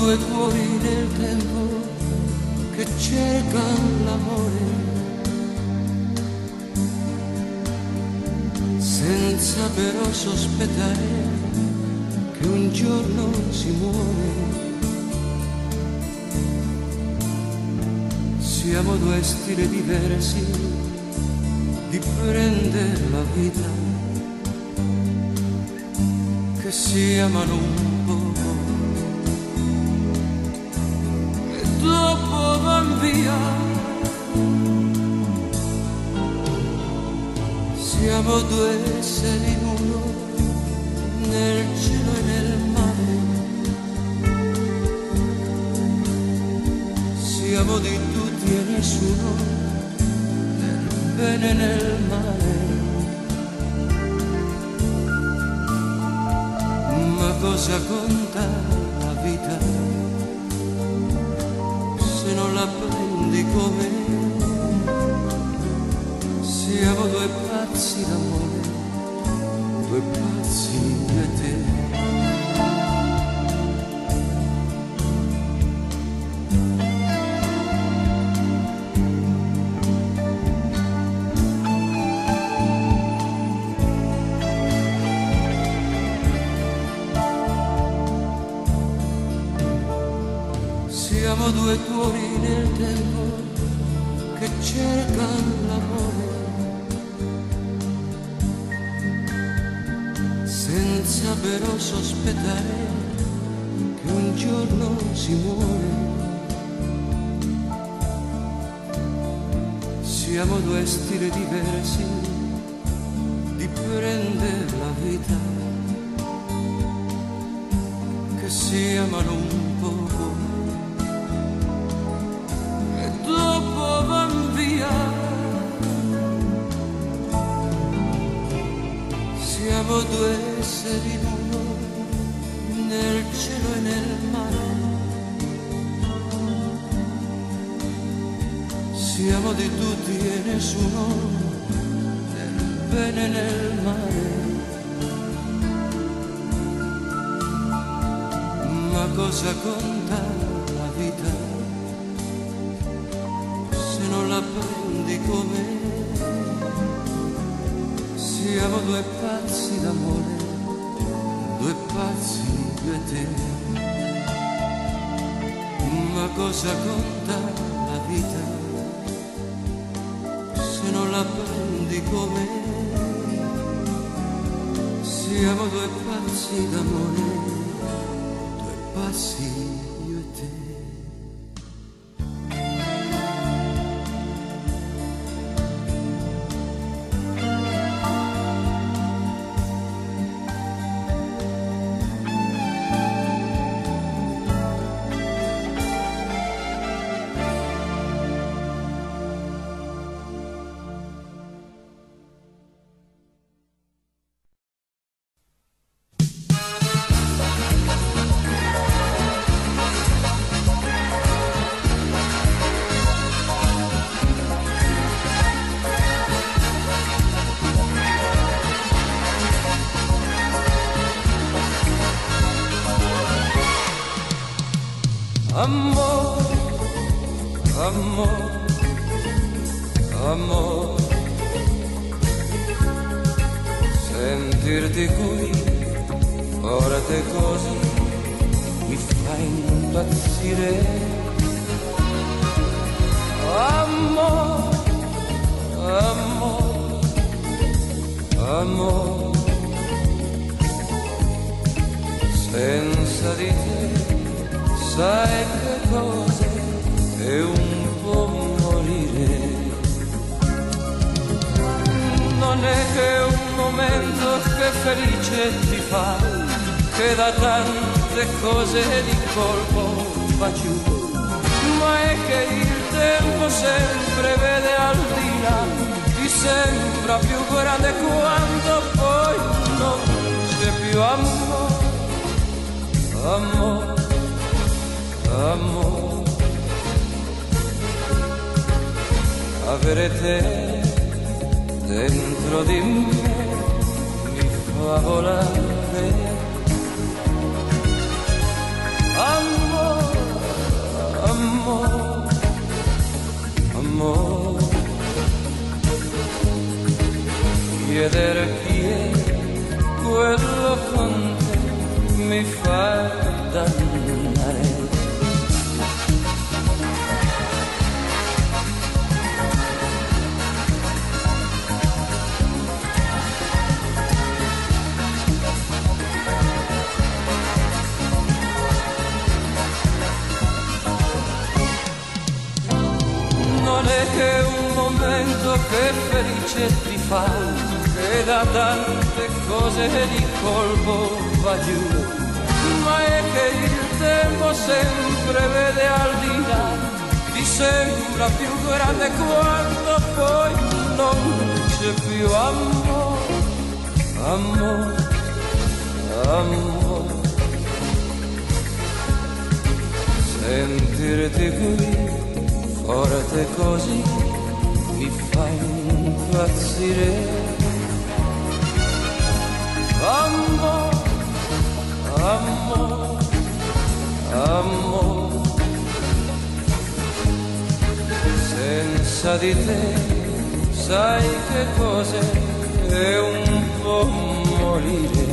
due cuori nel tempo che cercano l'amore, senza però sospettare che un giorno si muore. Siamo due stili diversi di prendere la vita, che si amano un poco e dopo van via. Siamo due esseri in uno, nel cielo e nel mare. Siamo di tutti e nessuno, nel bene e nel male. Ma cosa conta la vita se non la prendi come? Siamo due pazzi d'amore, due pazzi io e te. Siamo due cuori nel tempo che cercano l'amore, senza però sospettare che un giorno si muore. Siamo due stili diversi di prendere la vita, che si amano un poco e dopo van via. Siamo due esseri in uno, nel cielo e nel mare. Siamo di tutti e nessuno, nel bene e nel male. Ma cosa conta la vita se non la prendi come? Siamo due pazzi d'amore, due pazzi io e te. Ma cosa conta la vita se non la prendi come? Siamo due pazzi d'amore, due pazzi io e te. Amor, amor, amor, sentirti qui forte così mi fa impazzire. Amor, amor, amor, senza di te sai che cos'è? È un po' morire. Non è che un momento che felice ti fa, che da tante cose di colpo va giù, ma è che il tempo sempre vede al di là, ti sembra più grande quando poi non c'è più amore, amore. Amore, avere te dentro di me mi fa volare. Amore, momento che felice ti fa, che da tante cose di colpo va giù, ma è che il tempo sempre vede al di là, ti sembra più grande quando poi non c'è più amore, amore, amore. Sentirti qui forte così mi fa impazzire. Amore, amore, amore, senza di te sai che cos'è? È un po' morire.